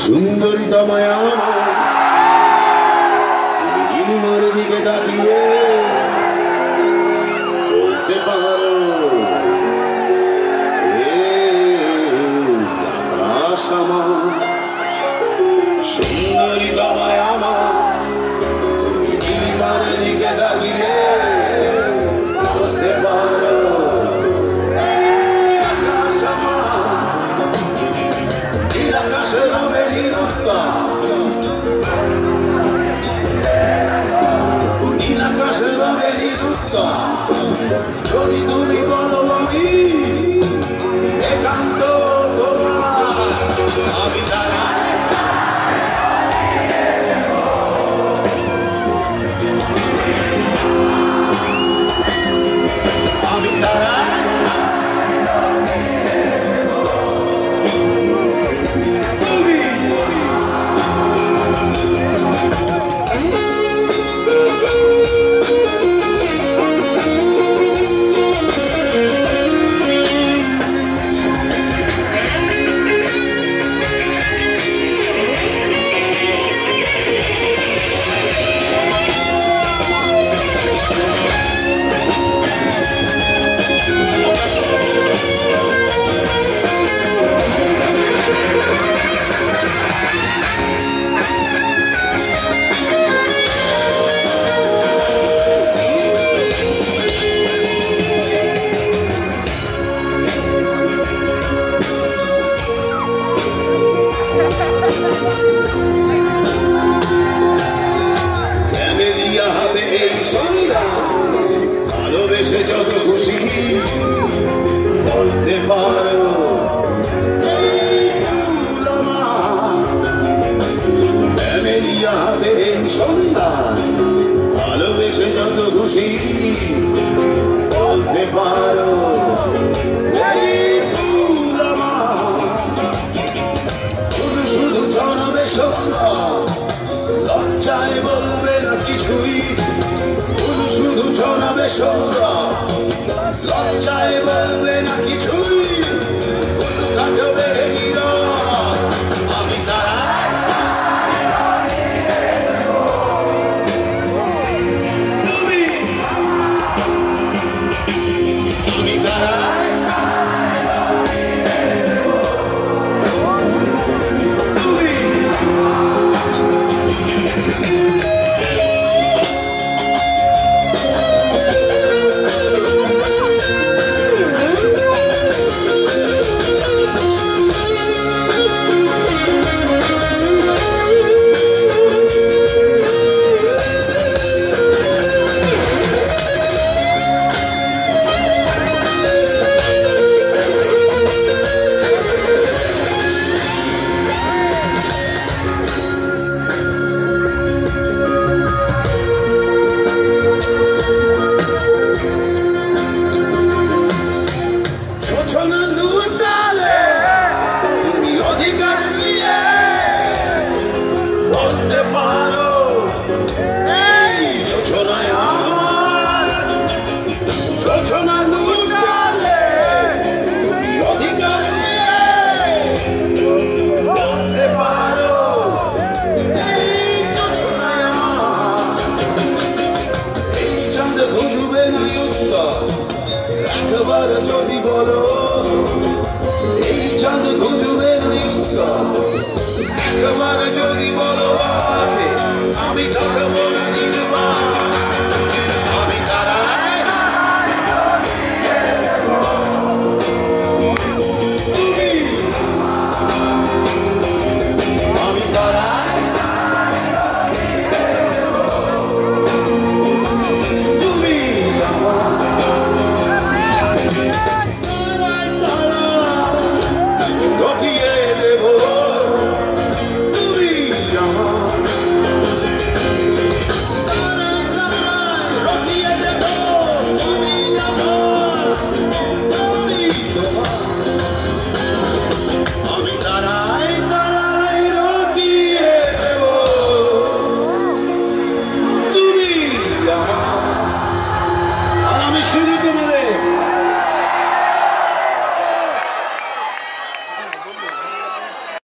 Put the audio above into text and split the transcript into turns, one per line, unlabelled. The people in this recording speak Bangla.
সুন্দরিতা মায়া নীলিমার দিকে তাকিয়ে বলতে পারো আকাশ আমার সুন্দরিতা মায়া নীলিমার দিকে তাকিয়ে বলতে পারো আকাশ আমার নীল আকাশের মেঘের উত্তাপ নীল আকাশের মেঘের উত্তাপ যদি তুমি বলো আমি একান্ত তোমার আমি তারা আমি তারা ভালোবেসে যত খুশি বলতে পারো হাতে সন্ধ্যা ভালোবেসে যত খুশি বলতে পারো শুধু শুধু ছড়াবে সন্ধ্যা লজ্জায় বলবে না কিছুই শুধু ছড়াবে সৌরভ লজ্জায় বলবে না কিছুই